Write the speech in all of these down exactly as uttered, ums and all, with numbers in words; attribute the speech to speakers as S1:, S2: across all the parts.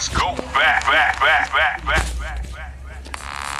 S1: is go back, back, back, back, back, back, back, back.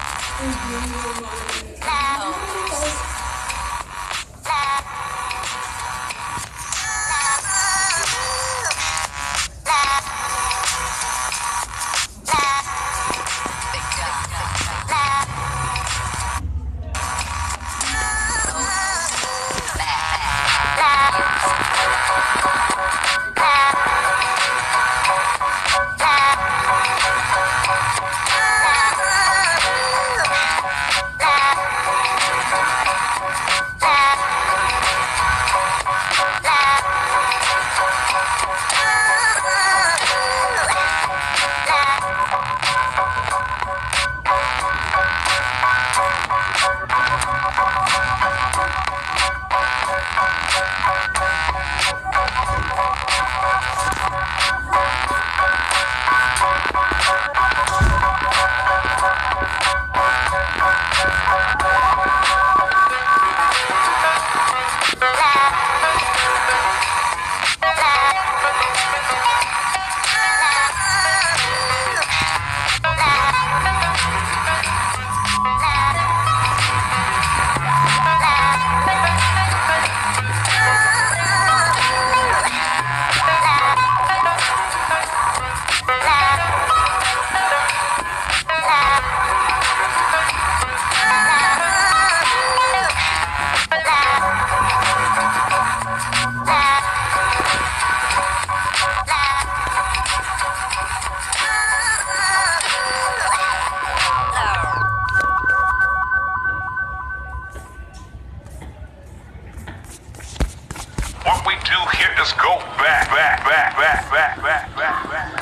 S1: What we do here is go back, back, back, back, back, back, back, back.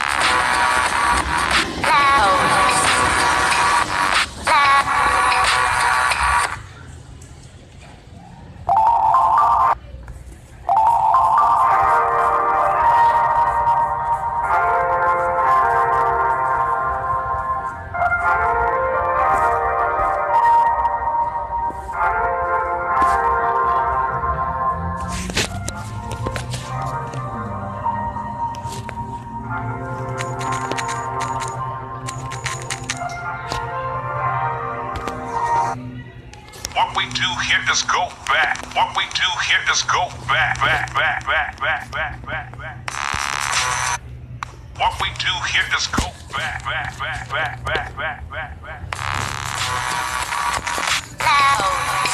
S1: What we do here is go back. What we do here is go back, back, back, back, back, back, back, back. What we do here is go back, back, back, back, back, back, back, back.